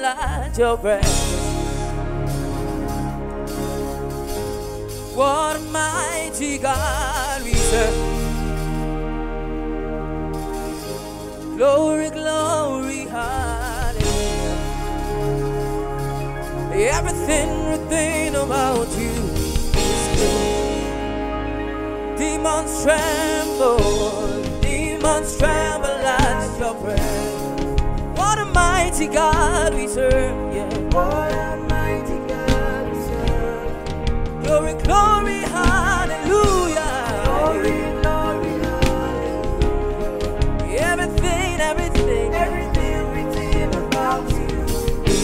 at your presence. What a mighty God we serve. Glory, glory, hallelujah. Everything about you is good. Demons tremble at your presence. What a mighty God we serve, yeah. What a mighty God we serve. Glory, glory, hallelujah. Glory, glory, hallelujah. Everything about you is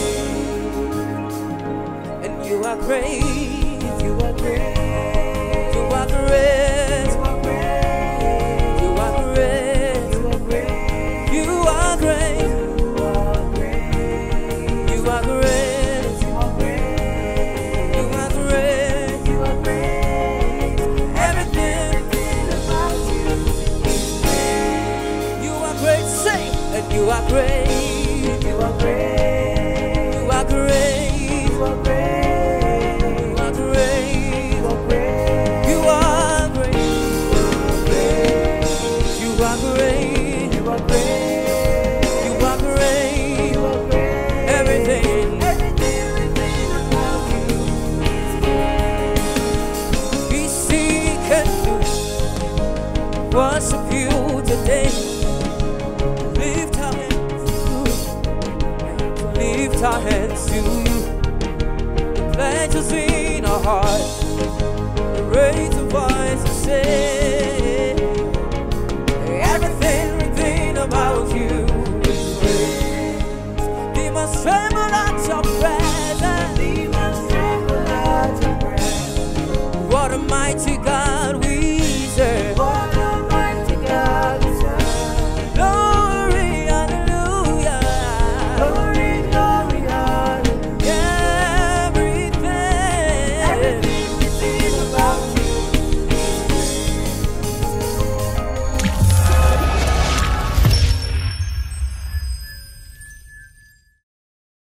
great. And you are great, you are great, you are great, you are great, you are great, you are great, you are great, you are great, you are great, you are great, you are great. Everything about you is great. You are great, say, and you are great, you are great, you are great, you are great, you are great, you are great, you are great, you are great, you are great, you are great, you are great. Everything about you is great. We seek and worship you today. Lift our hands to you. The pleasures in our hearts. Raise a voice and say, everything about you is great. Demons tremble at your presence. Demons tremble at your presence. What a mighty God